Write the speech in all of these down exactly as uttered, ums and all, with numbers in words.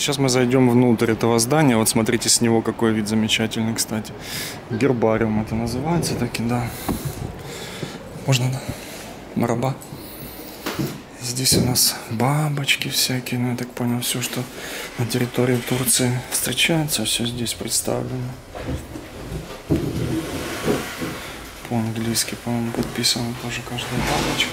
Сейчас мы зайдем внутрь этого здания. Вот смотрите, с него какой вид замечательный, кстати. Гербариум это называется, таки, да. Можно, да? Мараба. Здесь у нас бабочки всякие, ну я так понял, все, что на территории Турции встречается, все здесь представлено. По-английски, по-моему, подписано тоже каждая бабочка.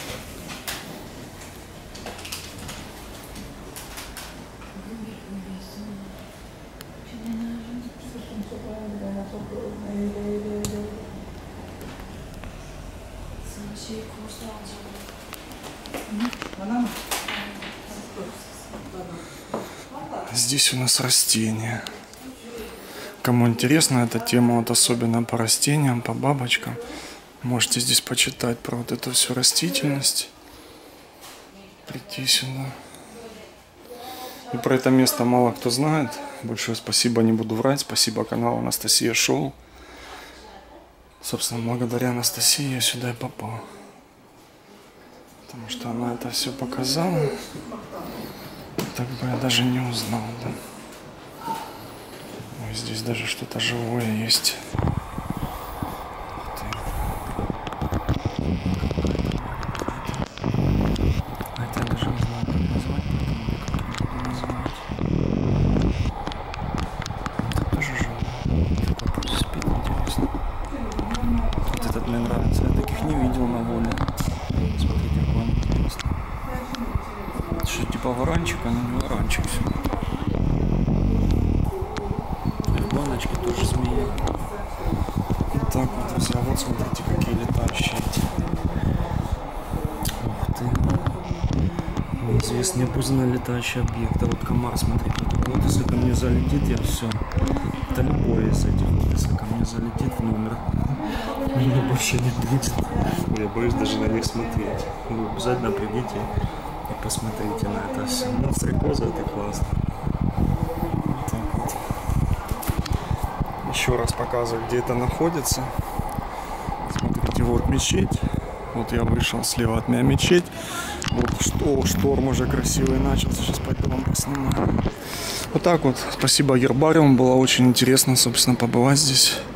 Здесь у нас растения. Кому интересна эта тема, вот особенно по растениям, по бабочкам, можете здесь почитать про вот эту всю растительность. Прийти сюда. И про это место мало кто знает. Большое спасибо, не буду врать. Спасибо каналу Анастасия Шоу. Собственно, благодаря Анастасии я сюда и попал. Потому что она это все показала. Так бы я даже не узнал, да. Ой, здесь даже что-то живое есть. Это я даже не знаю, как назвать, как назвать. Это тоже живое. Такой пусть спит, интересно. Вот этот мне нравится. Я таких не видел на воле. Смотрите, какой он интересный. Что типа ворончика, но не ворончик все. Баночки тоже змеи. Вот так вот, друзья, вот смотрите, какие летающие эти. Ух ты. Неизвестный неопознанный летающий объект. А вот комар, смотрите, вот такой вот, если ко мне залетит, я все. Это любой из этих, вот, если ко мне залетит в номер, меня больше не будет. Я боюсь даже на них смотреть. Вы обязательно придите и посмотрите на это все. Ну, стрекоза это классно. Вот так вот. Еще раз показываю, где это находится. Смотрите, вот мечеть. Вот я вышел, слева от меня мечеть. Вот что, шторм уже красивый начался. Сейчас пойду вам поснимаю. Вот так вот. Спасибо Гербариум. Было очень интересно, собственно, побывать здесь.